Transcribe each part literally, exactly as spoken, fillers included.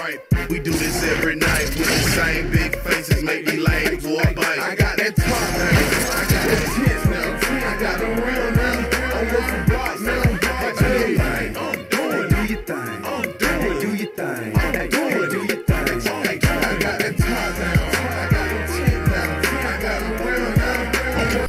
right. We do this every night with the same big faces, make me lame for a bite. I got that talk now, I got that tense now, I got the real now, I'm with some blocks now. Hey, I'm doing, do your thing, I'm doing, do your thing, I'm doing, do your thing. I got that talk now, I got the tense now, I got the real now.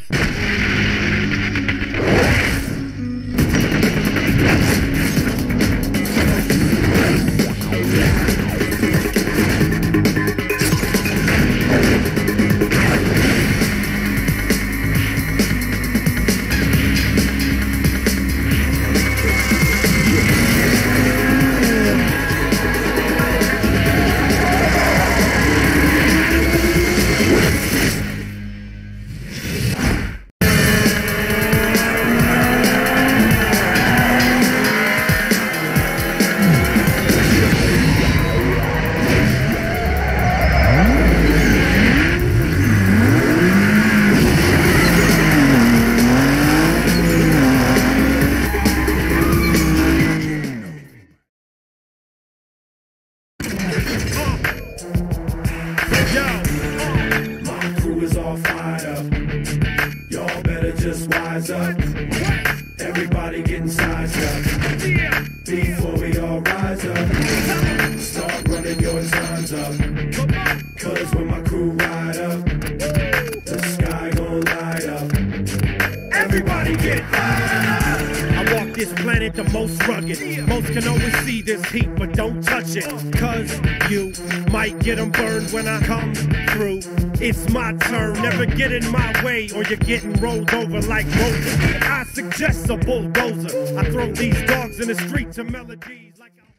Y'all better just wise up. Everybody getting sized up. Before we all rise up, start running your times up. Cause when my crew ride up, the sky gon' light up. Everybody get fired up. I walk this planet the most rugged. Most can always see this heat, but don't touch it. Cause you might get them burned when I come through. It's my turn, never get in my way or you're getting rolled over like roses. I suggest a bulldozer. I throw these dogs in the street to melodies like